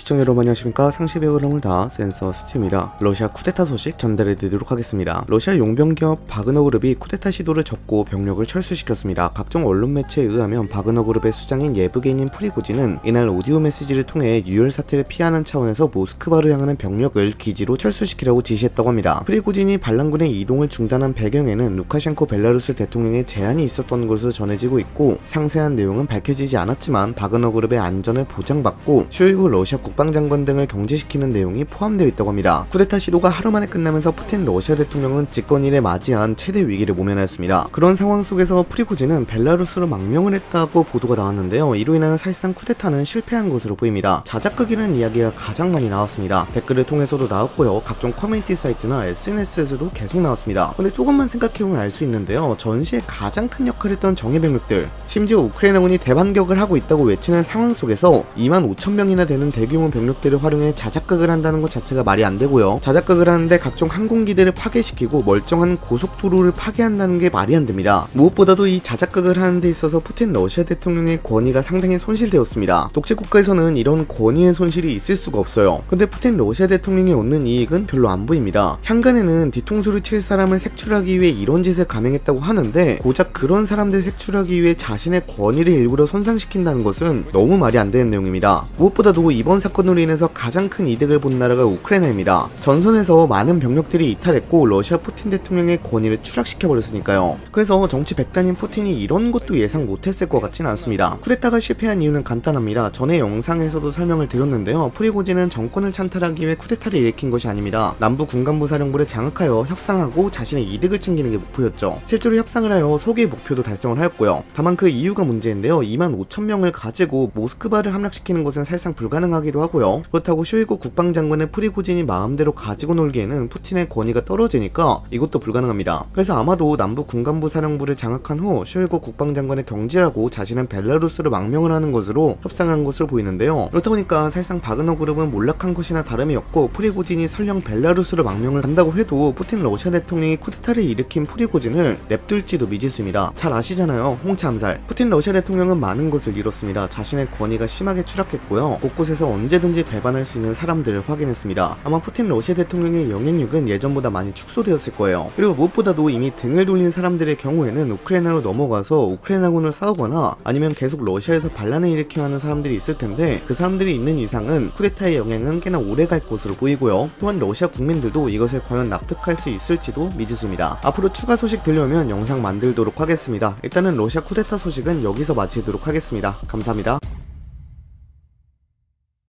시청자 여러분 안녕하십니까. 상시배 흐름을 다 센서 스튜입니다. 러시아 쿠데타 소식 전달해드리도록 하겠습니다. 러시아 용병기업 바그너 그룹이 쿠데타 시도를 접고 병력을 철수시켰습니다. 각종 언론 매체에 의하면 바그너 그룹의 수장인 예브게닌 프리고진은 이날 오디오 메시지를 통해 유혈 사태를 피하는 차원에서 모스크바로 향하는 병력을 기지로 철수시키라고 지시했다고 합니다. 프리고진이 반란군의 이동을 중단한 배경에는 루카셴코 벨라루스 대통령의 제안이 있었던 것으로 전해지고 있고, 상세한 내용은 밝혀지지 않았지만 바그너 그룹의 안전을 보장받고 쇼이구 러시아 국방장관 등을 경제시키는 내용이 포함되어 있다고 합니다. 쿠데타 시도가 하루 만에 끝나면서 푸틴 러시아 대통령은 집권일에 맞이한 최대 위기를 모면하였습니다. 그런 상황 속에서 프리고진은 벨라루스로 망명을 했다고 보도가 나왔는데요. 이로 인하여 사실상 쿠데타는 실패한 것으로 보입니다. 자작극이라는 이야기가 가장 많이 나왔습니다. 댓글을 통해서도 나왔고요. 각종 커뮤니티 사이트나 SNS에서도 계속 나왔습니다. 근데 조금만 생각해보면 알 수 있는데요. 전시에 가장 큰 역할을 했던 정예병력들, 심지어 우크라이나군이 대반격을 하고 있다고 외치는 상황 속에서 25,000명이나 되는 대규모 병력들을 활용해 자작극을 한다는 것 자체가 말이 안 되고요. 자작극을 하는데 각종 항공기들을 파괴시키고 멀쩡한 고속도로를 파괴한다는 게 말이 안 됩니다. 무엇보다도 이 자작극을 하는 데 있어서 푸틴 러시아 대통령의 권위가 상당히 손실되었습니다. 독재국가에서는 이런 권위의 손실이 있을 수가 없어요. 근데 푸틴 러시아 대통령이 얻는 이익은 별로 안 보입니다. 향간에는 뒤통수를 칠 사람을 색출하기 위해 이런 짓을 감행했다고 하는데, 고작 그런 사람들 색출하기 위해 자신의 권위를 일부러 손상시킨다는 것은 너무 말이 안 되는 내용입니다. 무엇보다도 이번 사건으로 인해서 가장 큰 이득을 본 나라가 우크라이나입니다. 전선에서 많은 병력들이 이탈했고 러시아 푸틴 대통령의 권위를 추락시켜버렸으니까요. 그래서 정치 백단인 푸틴이 이런 것도 예상 못했을 것 같진 않습니다. 쿠데타가 실패한 이유는 간단합니다. 전에 영상에서도 설명을 드렸는데요. 프리고진은 정권을 찬탈하기 위해 쿠데타를 일으킨 것이 아닙니다. 남부 군간부 사령부를 장악하여 협상하고 자신의 이득을 챙기는 게 목표였죠. 실제로 협상을 하여 소기의 목표도 달성을 하였고요. 다만 그 이유가 문제인데요. 25,000명을 가지고 모스크바를 함락시키는 것은 사실상 불가능하기도 하고요. 그렇다고 쇼이구 국방장관의 프리고진이 마음대로 가지고 놀기에는 푸틴의 권위가 떨어지니까 이것도 불가능합니다. 그래서 아마도 남부 군간부 사령부를 장악한 후 쇼이구 국방장관의 경질하고 자신은 벨라루스로 망명을 하는 것으로 협상한 것으로 보이는데요. 그렇다 보니까 사실상 바그너 그룹은 몰락한 것이나 다름이 없고, 프리고진이 설령 벨라루스로 망명을 한다고 해도 푸틴 러시아 대통령이 쿠데타를 일으킨 프리고진을 냅둘지도 미지수입니다. 잘 아시잖아요. 홍차 암살. 푸틴 러시아 대통령은 많은 것을 잃었습니다. 자신의 권위가 심하게 추락했고요. 곳곳에서 언제든지 배반할 수 있는 사람들을 확인했습니다. 아마 푸틴 러시아 대통령의 영향력은 예전보다 많이 축소되었을 거예요. 그리고 무엇보다도 이미 등을 돌린 사람들의 경우에는 우크라이나로 넘어가서 우크라이나군을 싸우거나 아니면 계속 러시아에서 반란을 일으켜야 하는 사람들이 있을 텐데, 그 사람들이 있는 이상은 쿠데타의 영향은 꽤나 오래 갈 것으로 보이고요. 또한 러시아 국민들도 이것에 과연 납득할 수 있을지도 미지수입니다. 앞으로 추가 소식 들려오면 영상 만들도록 하겠습니다. 일단은 러시아 쿠데타 소식은 여기서 마치도록 하겠습니다. 감사합니다.